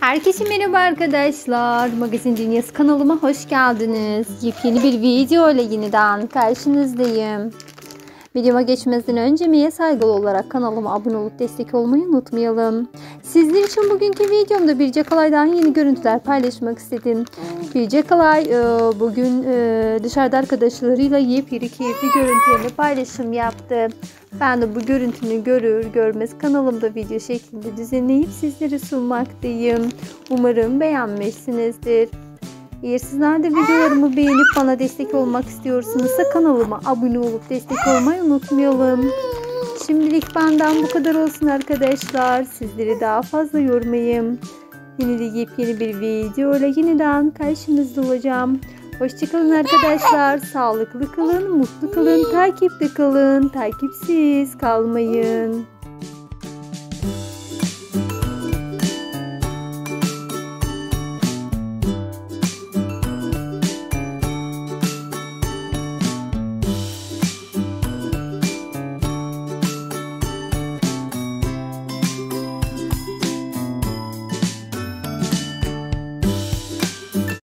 Herkese merhaba arkadaşlar. Magazin Dünyası kanalıma hoş geldiniz. Yepyeni bir video ile yeniden karşınızdayım. Videoma geçmeden önce Miye saygılı olarak kanalıma abone olup destek olmayı unutmayalım. Sizler için bugünkü videomda Birce Akalay'dan yeni görüntüler paylaşmak istedim. Birce Akalay bugün dışarıda arkadaşlarıyla yepyeni keyifli görüntülerini paylaşım yaptı. Ben de bu görüntünü görür görmez kanalımda video şeklinde düzenleyip sizlere sunmaktayım. Umarım beğenmişsinizdir. Eğer sizler de videolarımı beğenip bana destek olmak istiyorsanız kanalıma abone olup destek olmayı unutmayalım. Şimdilik benden bu kadar olsun arkadaşlar. Sizleri daha fazla yormayayım. Yine de yepyeni bir video ile yeniden karşınızda olacağım. Hoşçakalın arkadaşlar. Sağlıklı kalın, mutlu kalın, takipte kalın, takipsiz kalmayın.